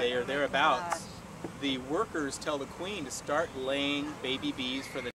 Wednesday or thereabouts, the workers tell the queen to start laying baby bees for the